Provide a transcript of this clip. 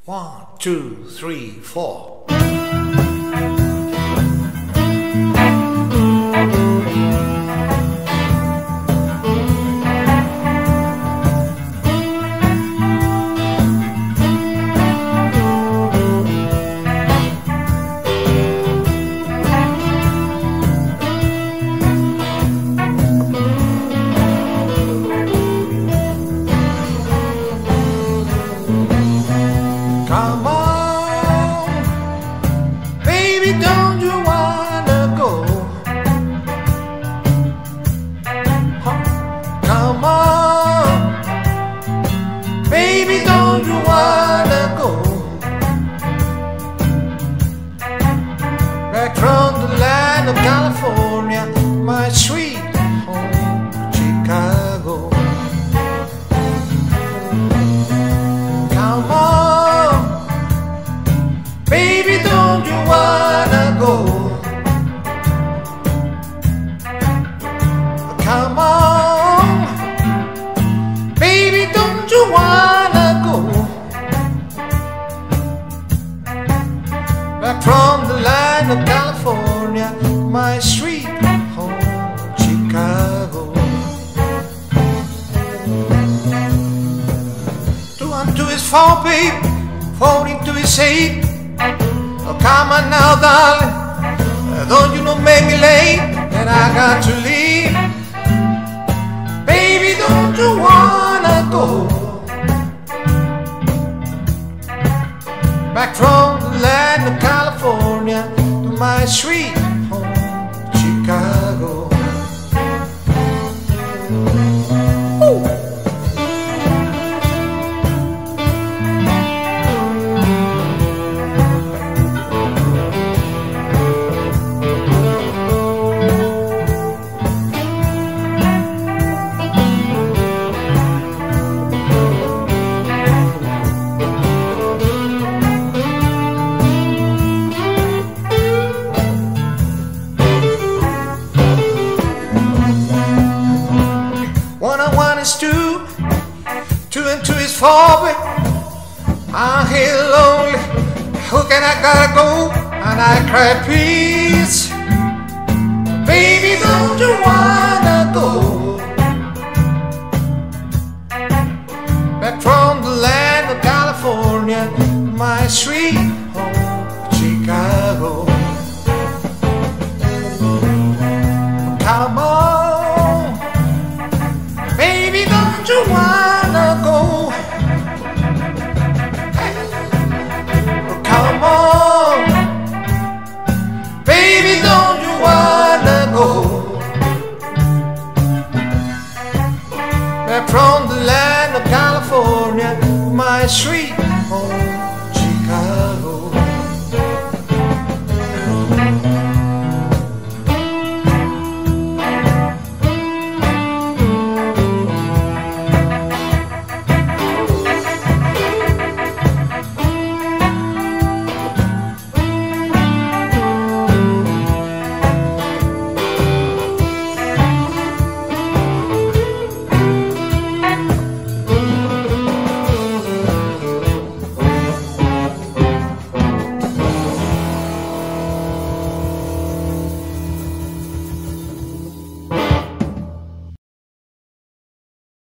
1, 2, 3, 4. Come on, baby, don't you wanna go? Come on, baby, don't you wanna go? Back from the land of California, my sweet home, Chicago. Come on, baby, don't you wanna go? Come on, baby, don't you wanna go? Back from the land of California, my sweet home, Chicago. 2 and 2 is 4, babe. 4 into is 8. Oh, come on now, darling. Don't you know make me late, and I got to leave. Baby, don't you wanna go? Back from the land of California to my sweet home, Chicago. Ooh. One and 1 is 2, 2 and 2 is 4, babe. I'm here lonely, hook and I gotta go, and I cry peace. Baby, don't you wanna go? Back from the land of California, my sweet home, Chicago. Come on, baby, don't you wanna go? Hey. Come on, baby, don't you wanna go? Back from the land of California, my sweet home,